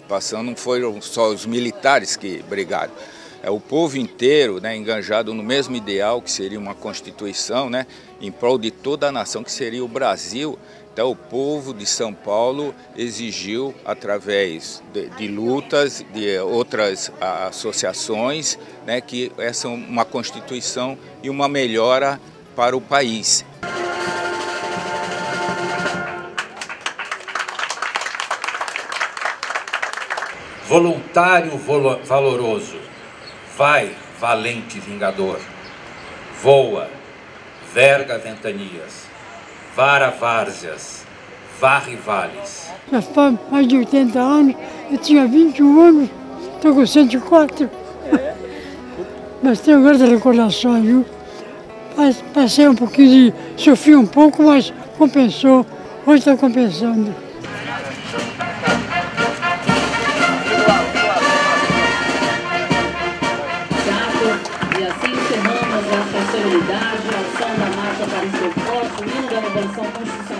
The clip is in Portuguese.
participação, não foram só os militares que brigaram. É o povo inteiro, né, enganjado no mesmo ideal, que seria uma Constituição, né, em prol de toda a nação, que seria o Brasil. Então o povo de São Paulo exigiu, através de lutas, de outras associações, né, que essa é uma Constituição e uma melhora para o país. Voluntário valoroso, vai, valente vingador, voa, verga ventanias, vara várzeas, varre vales. Já faz mais de 80 anos, eu tinha 21 anos, estou com 104. Mas tenho grandes recordações, viu? Passei um pouquinho de... sofri um pouco, mas compensou. Hoje está compensando. E assim encerramos a festividade ao som da marcha para o seu corpo, hino da Revolução Constitucional.